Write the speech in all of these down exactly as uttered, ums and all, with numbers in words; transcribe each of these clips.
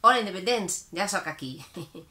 Hola, independents! Ja sóc aquí.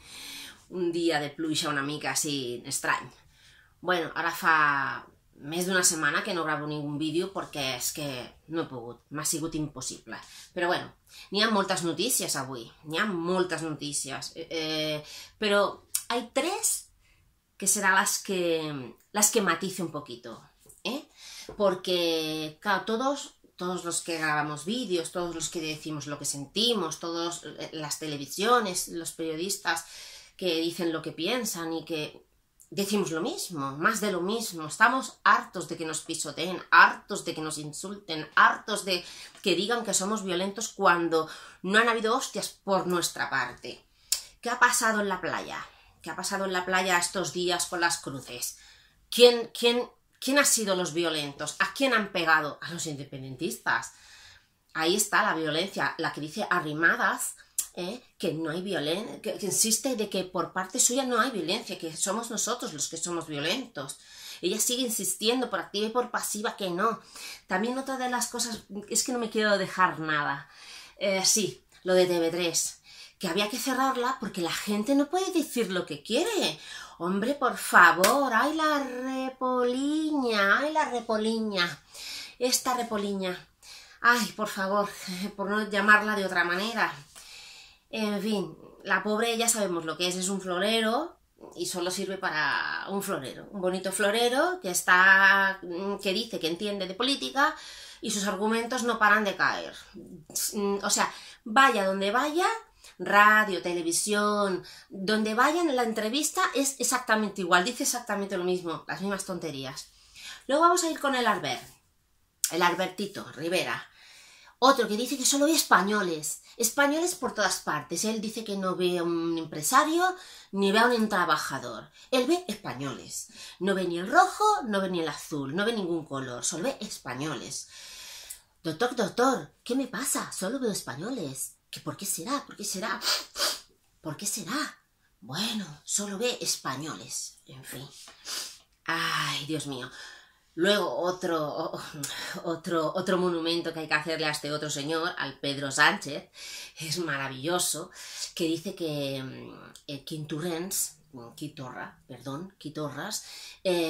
Un dia de pluja una mica així estrany. Bueno, ara fa més d'una setmana que no gravo ningun vídeo perquè és que no he pogut, m'ha sigut impossible. Però bueno, n'hi ha moltes notícies avui, n'hi ha moltes notícies. Eh, però hay tres que serán las que, las que matice un poquito, ¿eh? Porque, claro, todos... todos los que grabamos vídeos, todos los que decimos lo que sentimos, todas las televisiones, los periodistas que dicen lo que piensan y que decimos lo mismo, más de lo mismo. Estamos hartos de que nos pisoteen, hartos de que nos insulten, hartos de que digan que somos violentos cuando no han habido hostias por nuestra parte. ¿Qué ha pasado en la playa? ¿Qué ha pasado en la playa estos días con las cruces? ¿Quién, quién ¿Quién ha sido los violentos? ¿A quién han pegado? A los independentistas. Ahí está la violencia, la que dice Arrimadas, ¿eh? que no hay violencia, que, que insiste de que por parte suya no hay violencia, que somos nosotros los que somos violentos. Ella sigue insistiendo por activa y por pasiva que no. También otra de las cosas, es que no me quiero dejar nada. Eh, sí, lo de T V tres, que había que cerrarla porque la gente no puede decir lo que quiere. Hombre, por favor, ¡ay la repoliña! ¡Ay la repoliña! Esta repoliña. ¡Ay, por favor! Por no llamarla de otra manera. En fin, la pobre ya sabemos lo que es, es un florero y solo sirve para un florero. Un bonito florero que está, que dice que entiende de política y sus argumentos no paran de caer. O sea, vaya donde vaya... radio, televisión, donde vayan, la entrevista es exactamente igual, dice exactamente lo mismo, las mismas tonterías. Luego vamos a ir con el Albert, el Albertito Rivera, otro que dice que solo ve españoles, españoles por todas partes. Él dice que no ve a un empresario ni ve a un trabajador, él ve españoles, no ve ni el rojo, no ve ni el azul, no ve ningún color, solo ve españoles. Doctor, doctor, ¿qué me pasa? Solo veo españoles. ¿Que por qué será? ¿Por qué será? ¿Por qué será? Bueno, solo ve españoles, en fin. Ay, Dios mío. Luego otro, otro, otro monumento que hay que hacerle a este otro señor, al Pedro Sánchez, es maravilloso, que dice que eh, Quinturrens, Quitorra, perdón, Quitorras, eh,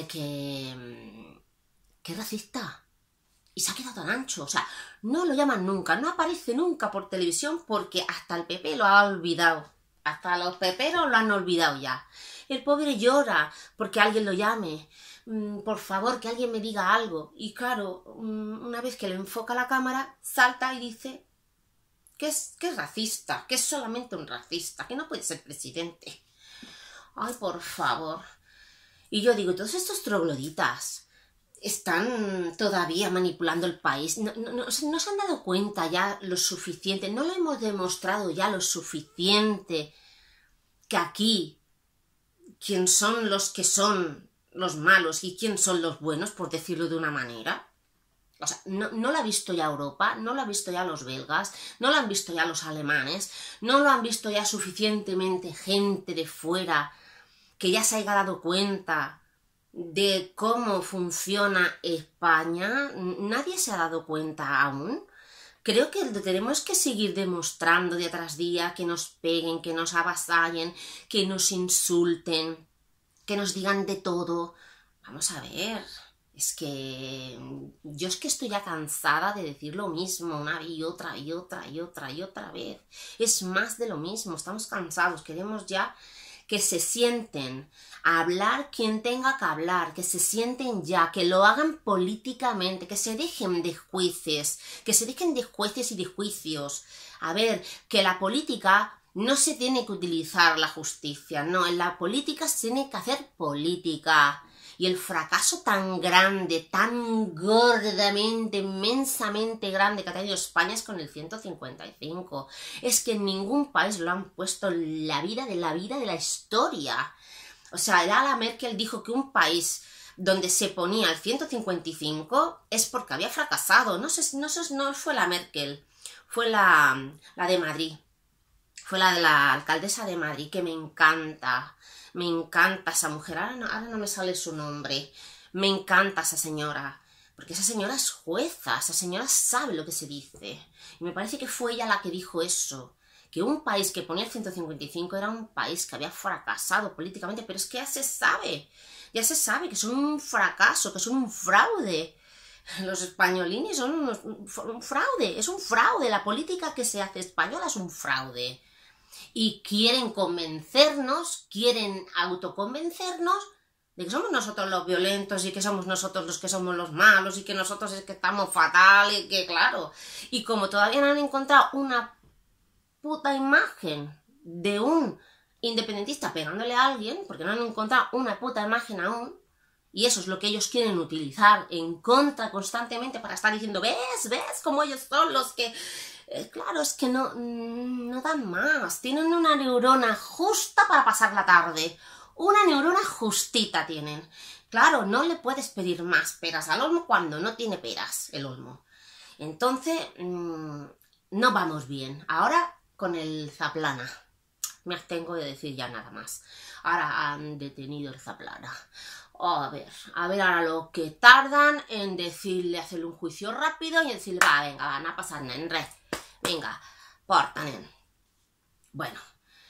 que, que es racista. Y se ha quedado tan ancho, o sea, no lo llaman nunca, no aparece nunca por televisión porque hasta el P P lo ha olvidado. Hasta los peperos lo han olvidado ya. El pobre llora porque alguien lo llame. Mm, por favor, que alguien me diga algo. Y claro, una vez que le enfoca la cámara, salta y dice que es, que es racista, que es solamente un racista, que no puede ser presidente. Ay, por favor. Y yo digo, todos estos trogloditas están todavía manipulando el país, no, no, no, no se han dado cuenta ya lo suficiente, no lo hemos demostrado ya lo suficiente que aquí quién son los que son los malos y quién son los buenos, por decirlo de una manera. O sea, no, no lo ha visto ya Europa, no lo han visto ya los belgas, no lo han visto ya los alemanes, no lo han visto ya suficientemente gente de fuera que ya se haya dado cuenta de cómo funciona España. Nadie se ha dado cuenta aún. Creo que tenemos que seguir demostrando día tras día, que nos peguen, que nos avasallen, que nos insulten, que nos digan de todo. Vamos a ver, es que yo es que estoy ya cansada de decir lo mismo una y otra y otra y otra y otra vez. Es más de lo mismo, estamos cansados, queremos ya que se sienten a hablar quien tenga que hablar, que se sienten ya, que lo hagan políticamente, que se dejen de jueces, que se dejen de jueces y de juicios. A ver, que la política no se tiene que utilizar la justicia, no, en la política se tiene que hacer política. Y el fracaso tan grande, tan gordamente, inmensamente grande que ha tenido España es con el ciento cincuenta y cinco. Es que en ningún país lo han puesto en la vida de la vida de la historia. O sea, Angela Merkel dijo que un país donde se ponía el ciento cincuenta y cinco es porque había fracasado. No sé, no sé, no fue la Merkel, fue la, la de Madrid. Fue la de la alcaldesa de Madrid, que me encanta. Me encanta esa mujer, ahora no, ahora no me sale su nombre. Me encanta esa señora, porque esa señora es jueza, esa señora sabe lo que se dice. Y me parece que fue ella la que dijo eso, que un país que ponía el ciento cincuenta y cinco era un país que había fracasado políticamente, pero es que ya se sabe, ya se sabe que son un fracaso, que son un fraude. Los españolines son unos, un fraude, es un fraude, la política que se hace española es un fraude. Y quieren convencernos, quieren autoconvencernos de que somos nosotros los violentos y que somos nosotros los que somos los malos y que nosotros es que estamos fatal y que claro. Y como todavía no han encontrado una puta imagen de un independentista pegándole a alguien, porque no han encontrado una puta imagen aún, y eso es lo que ellos quieren utilizar en contra constantemente para estar diciendo, ves, ves, como ellos son los que... Eh, claro, es que no, no dan más, tienen una neurona justa para pasar la tarde, una neurona justita tienen. Claro, no le puedes pedir más peras al olmo cuando no tiene peras el olmo. Entonces, mmm, no vamos bien. Ahora con el Zaplana. Me abstengo de decir ya nada más. Ahora han detenido el Zaplana. Oh, a ver, a ver ahora lo que tardan en decirle, hacerle un juicio rápido y decirle, va, venga, va, no pasa nada, en red. Vinga, porta, nen. Bueno,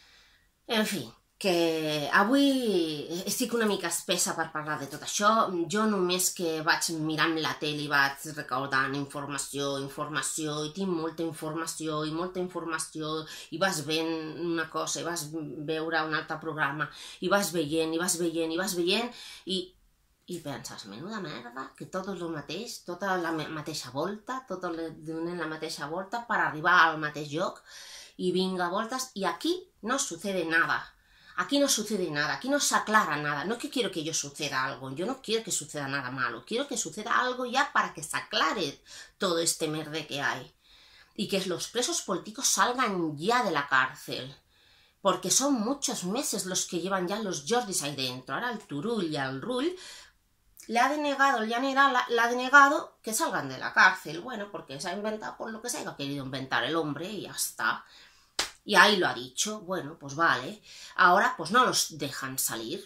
en fi, que avui estic una mica espessa per parlar de tot això. Jo només que vaig mirant la tele i vaig recaudant informació, informació, i tinc molta informació, i molta informació, i vas veient una cosa, i vas veure un altre programa, i vas veient, i vas veient, i vas veient, i... I penses, menuda merda, que tot és el mateix, tota la mateixa volta, tot donen la mateixa volta per arribar al mateix lloc, i vinga voltes, i aquí no sucede nada, aquí no sucede nada, aquí no se aclara nada, no es que quiero que yo suceda algo, yo no quiero que suceda nada malo, quiero que suceda algo ya para que se aclare todo este merde que hay, y que los presos políticos salgan ya de la cárcel. Porque son muchos meses los que llevan ya los Jordis ahí dentro, ahora el Turull y el Rull, le ha denegado, el Llanera le ha denegado que salgan de la cárcel. Bueno, porque se ha inventado por lo que se haya querido inventar el hombre y ya está. Y ahí lo ha dicho. Bueno, pues vale. Ahora pues no los dejan salir.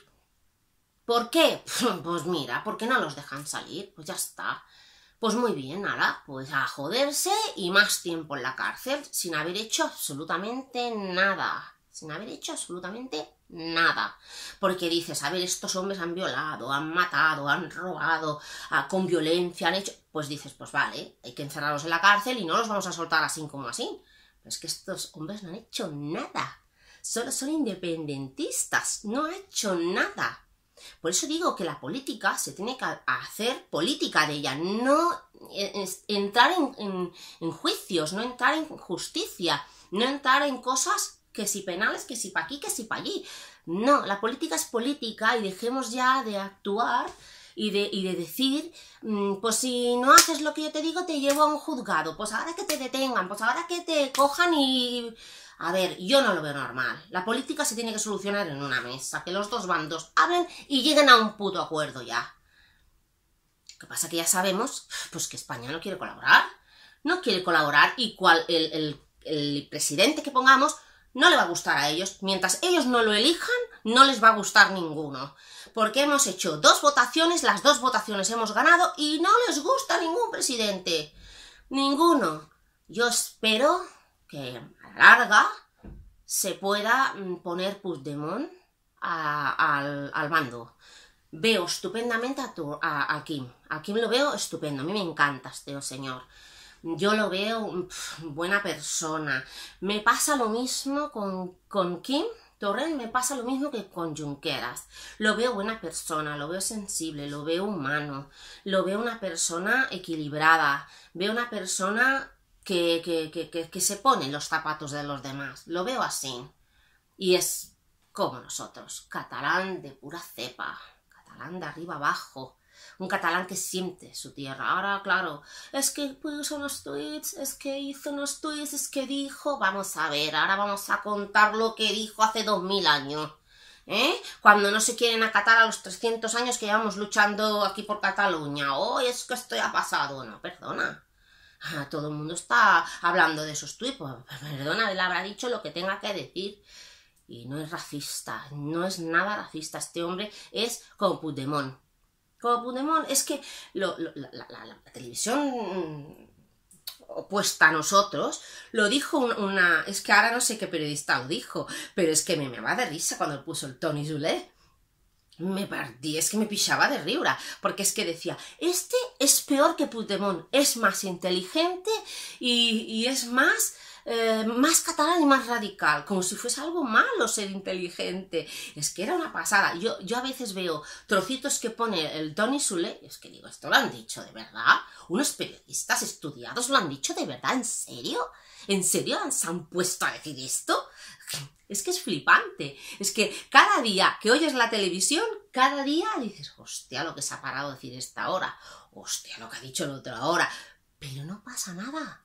¿Por qué? Pues mira, porque no los dejan salir. Pues ya está. Pues muy bien, ahora pues a joderse y más tiempo en la cárcel sin haber hecho absolutamente nada. Sin haber hecho absolutamente nada. Porque dices, a ver, estos hombres han violado, han matado, han robado, ah, con violencia, han hecho... Pues dices, pues vale, hay que encerrarlos en la cárcel y no los vamos a soltar así como así. Pero es que estos hombres no han hecho nada. Solo son independentistas, no han hecho nada. Por eso digo que la política se tiene que hacer política de ella, no entrar en, en, en juicios, no entrar en justicia, no entrar en cosas... que si penales, que si pa' aquí, que si pa' allí. No, la política es política y dejemos ya de actuar y de, y de decir, mmm, pues si no haces lo que yo te digo, te llevo a un juzgado, pues ahora que te detengan, pues ahora que te cojan y... A ver, yo no lo veo normal. La política se tiene que solucionar en una mesa, que los dos bandos hablen y lleguen a un puto acuerdo ya. Lo que pasa que ya sabemos, pues que España no quiere colaborar. No quiere colaborar y cual, el, el, el presidente que pongamos... no le va a gustar a ellos. Mientras ellos no lo elijan, no les va a gustar ninguno. Porque hemos hecho dos votaciones, las dos votaciones hemos ganado y no les gusta ningún presidente. Ninguno. Yo espero que a la larga se pueda poner Puigdemont a, al, al mando. Veo estupendamente a, tu, a, a Kim. A Kim lo veo estupendo. A mí me encanta este señor. Yo lo veo pff, buena persona. Me pasa lo mismo con, con Kim Torrent, me pasa lo mismo que con Junqueras. Lo veo buena persona, lo veo sensible, lo veo humano, lo veo una persona equilibrada, veo una persona que, que, que, que, que se pone en los zapatos de los demás. Lo veo así. Y es como nosotros, catalán de pura cepa, catalán de arriba abajo. Un catalán que siente su tierra. Ahora, claro, es que puso unos tweets, es que hizo unos tweets, es que dijo... Vamos a ver, ahora vamos a contar lo que dijo hace dos mil años. ¿Eh? Cuando no se quieren acatar a los trescientos años que llevamos luchando aquí por Cataluña. Oh, es que esto ya ha pasado. No, perdona. Todo el mundo está hablando de esos tweets. Pues, perdona, él habrá dicho lo que tenga que decir. Y no es racista, no es nada racista. Este hombre es como Puigdemont. Como Puigdemont, es que lo, lo, la, la, la, la televisión opuesta a nosotros, lo dijo una... Es que ahora no sé qué periodista lo dijo, pero es que me me va de risa cuando puso el Toni Soler. Me partí, es que me pillaba de ribra, porque es que decía, este es peor que Puigdemont, es más inteligente y, y es más, eh, más catalán y más radical, como si fuese algo malo ser inteligente. Es que era una pasada. Yo, yo a veces veo trocitos que pone el Toni Soler, y es que digo, ¿esto lo han dicho de verdad? ¿Unos periodistas estudiados lo han dicho de verdad? ¿En serio? ¿En serio se han puesto a decir esto? Es que es flipante, es que cada día que oyes la televisión, cada día dices, hostia, lo que se ha parado a decir esta hora, hostia, lo que ha dicho la otra hora, pero no pasa nada,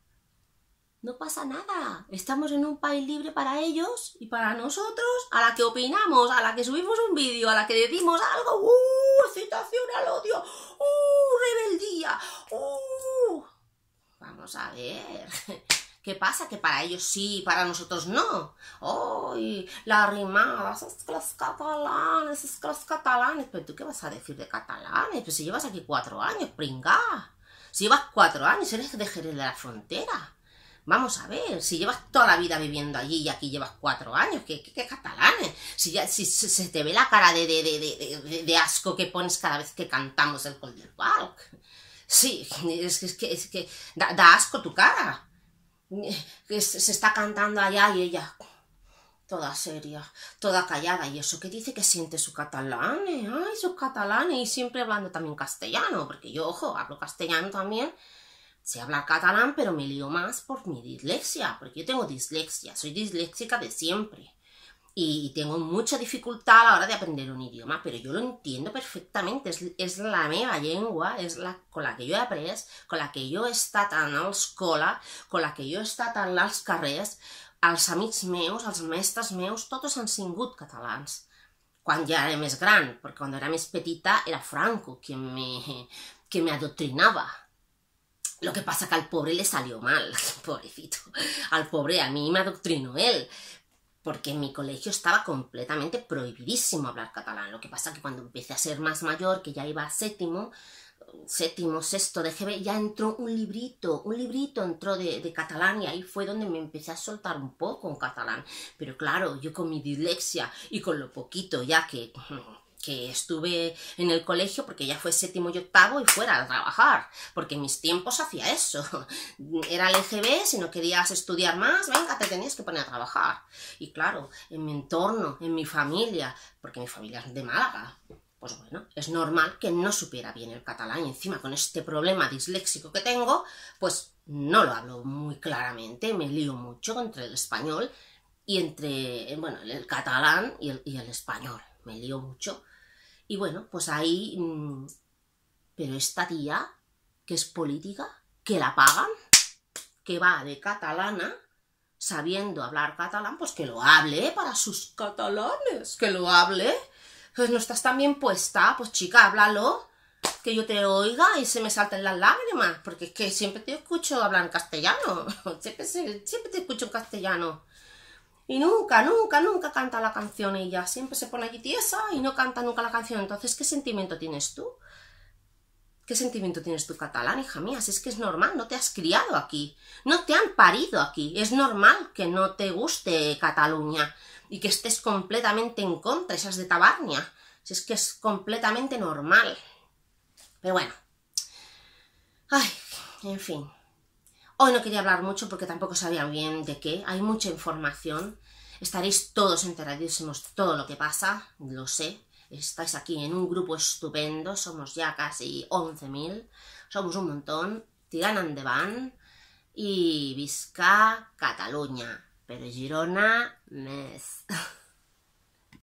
no pasa nada, estamos en un país libre para ellos y para nosotros, a la que opinamos, a la que subimos un vídeo, a la que decimos algo, ¡uh! Citación al odio, ¡uh! Rebeldía, ¡uh! Vamos a ver... ¿Qué pasa? Que para ellos sí, para nosotros no. ¡Ay! La rimada, es que los catalanes, es que los catalanes. ¿Pero tú qué vas a decir de catalanes? Pues si llevas aquí cuatro años, pringá. Si llevas cuatro años, eres de Jerez de la Frontera. Vamos a ver, si llevas toda la vida viviendo allí y aquí llevas cuatro años, ¿qué, qué, qué catalanes? Si, ya, si se, se te ve la cara de, de, de, de, de, de asco que pones cada vez que cantamos el Col del Walk. Sí, es que, es que, es que da, da asco tu cara. Que se está cantando allá y ella toda seria, toda callada, y eso que dice que siente su catalán, ¿eh? Ay, su catalán, y siempre hablando también castellano, porque yo, ojo, hablo castellano también, sé hablar catalán, pero me lío más por mi dislexia, porque yo tengo dislexia, soy disléxica de siempre, y tengo mucha dificultad a la hora de aprender un idioma, pero yo lo entiendo perfectamente, és, és la meva llengua, és la con la que jo he après, con la que jo he estat a l'escola, con la que jo he estat als carrers, els amics meus, els mestres meus, tots han sigut catalans. Quan ja era més gran, perquè quan era més petita era Franco quien me, que me adoctrinaba. Lo que pasa que al pobre le salió mal, pobrecito, al pobre a mí me adoctrinó él, porque en mi colegio estaba completamente prohibidísimo hablar catalán. Lo que pasa que cuando empecé a ser más mayor, que ya iba a séptimo, séptimo, sexto de G B, ya entró un librito, un librito entró de, de catalán y ahí fue donde me empecé a soltar un poco en catalán. Pero claro, yo con mi dislexia y con lo poquito ya que... que estuve en el colegio, porque ya fue séptimo y octavo y fuera a trabajar, porque en mis tiempos hacía eso, era el E G B, si no querías estudiar más, venga, te tenías que poner a trabajar, y claro, en mi entorno, en mi familia, porque mi familia es de Málaga, pues bueno, es normal que no supiera bien el catalán, y encima con este problema disléxico que tengo, pues no lo hablo muy claramente, me lío mucho entre el español y entre, bueno, el catalán y el, y el español, me lío mucho. Y bueno, pues ahí, mmm, pero esta tía, que es política, que la pagan, que va de catalana, sabiendo hablar catalán, pues que lo hable para sus catalanes, que lo hable. Pues no estás tan bien puesta, pues chica, háblalo, que yo te oiga y se me salten las lágrimas, porque es que siempre te escucho hablar en castellano, siempre, siempre te escucho en castellano. Y nunca, nunca, nunca canta la canción ella, siempre se pone allí tiesa y no canta nunca la canción. Entonces, ¿qué sentimiento tienes tú? ¿Qué sentimiento tienes tú catalán, hija mía? Si es que es normal, no te has criado aquí, no te han parido aquí, es normal que no te guste Cataluña y que estés completamente en contra, esas de Tabarnia, si es que es completamente normal. Pero bueno, ay, en fin. Hoy no quería hablar mucho porque tampoco sabía bien de qué, hay mucha información, estaréis todos enteradísimos de todo lo que pasa, lo sé, estáis aquí en un grupo estupendo, somos ya casi once mil, somos un montón, tirant endavant i visca Catalunya, però Girona més.